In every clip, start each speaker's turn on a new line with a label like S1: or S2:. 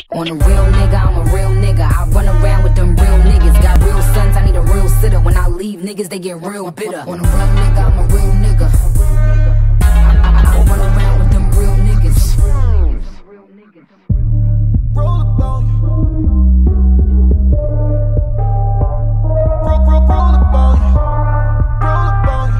S1: On a real nigga, I'm a real nigga. I run around with them real niggas. Got real sons, I need a real sitter. When I leave, niggas, they get real bitter. On a real nigga, I'm a real nigga. I run around with them real niggas.
S2: Roll up on you. Roll up on you. Roll up on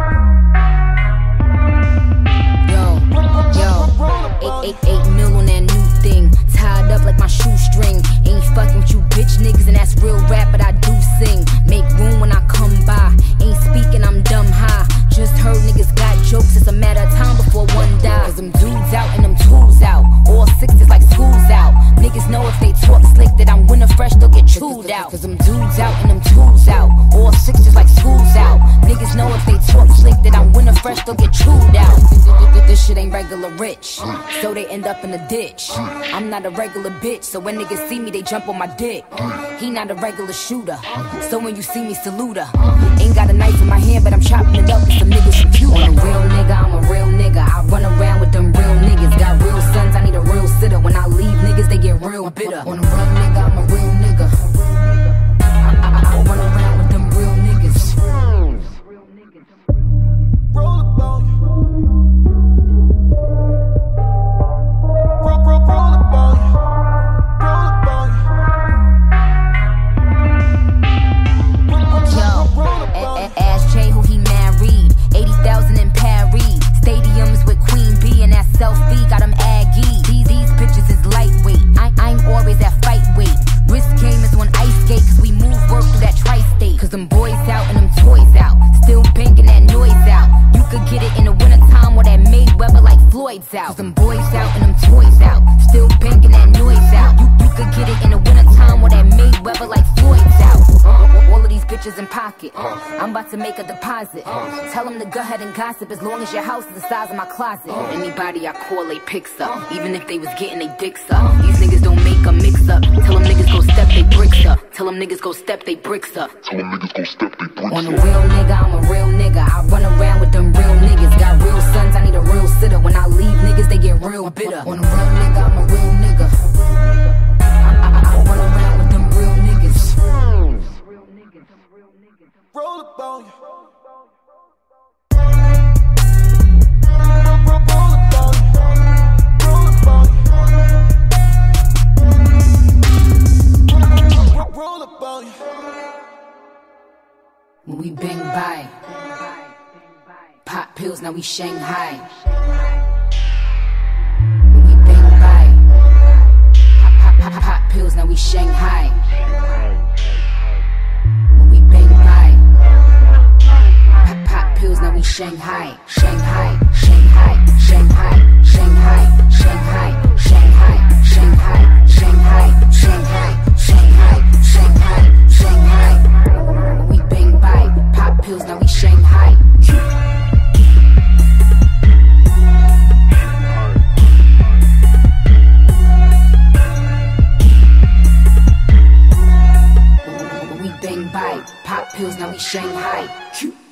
S1: you. Yo, 8 mil on that new thing. Tied up like my shoestring. Ain't fucking with you bitch niggas, and that's real rap, but I do sing. Make room when I come by. Ain't speaking, I'm dumb high. Just heard niggas got jokes, it's a matter of time before one die. Cause them dudes out and them tools out. All sixes like school's out. Niggas know if they talk slick that I'm winter fresh, they'll get chewed out. Cause them dudes out and them tools out. All sixes like school's out. Niggas know if they talk slick that I'm winter fresh, they'll get chewed out. This shit ain't regular rich, so they end up in the ditch. I'm not a regular bitch, so when niggas see me, they jump on my dick. He not a regular shooter, so when you see me, salute her. Ain't got a knife in my hand, but I'm chopping it up with some niggas from Cuba. On a real nigga, I'm a real nigga. I run around with them real niggas. Got real sons, I need a real sitter. When I leave, niggas, they get real bitter. On a real nigga, I'm a real nigga. I run around with them real niggas.
S2: roll up on you. Roll up on you. Roll up on you.
S1: Yo, ask Jay who he married. 80,000 in Paris. Stadiums with Queen B and that selfie got him aggy. These bitches is lightweight. I'm always at fight weight. Wrist game is on ice skate, cause we move work through that tri-state. Cause them boys out and them toys out. Still banging that noise out. You could get it in the wintertime or that Mayweather like Floyd's out. Cause them boys out and them toys out. Still banging that noise out. You could get it in the wintertime or that Mayweather like Floyd's out. All of these bitches in pocket. I'm about to make a deposit. Tell them to go ahead and gossip as long as your house is the size of my closet. Anybody I call, they picks up. Even if they was getting they dicks up. These niggas don't make a mix up. Tell them niggas go step they bricks up. Tell them niggas go step they bricks up.
S3: Tell them niggas go step they bricks up.
S1: On a real nigga, I'm a real nigga. I run around with them real niggas. Got real sons, I need a real sitter. When I leave, niggas, they get real bitter. On a real nigga, I'm a real nigga. I run around with them real niggas.
S2: Roll up on you. Roll up on you.
S1: When we bang by, pop pills, now we Shanghai. When we bang by, pop pills, now we Shanghai. When we bang by, pop pills, now we Shanghai. Shanghai, Shanghai, Shanghai, Shanghai, Shanghai, Shanghai, Shanghai, Shanghai, Shanghai, Shanghai, Shanghai, Shanghai. When we bang by, pop pills, now we Shanghai. When we bang by, pop pills, now we Shanghai.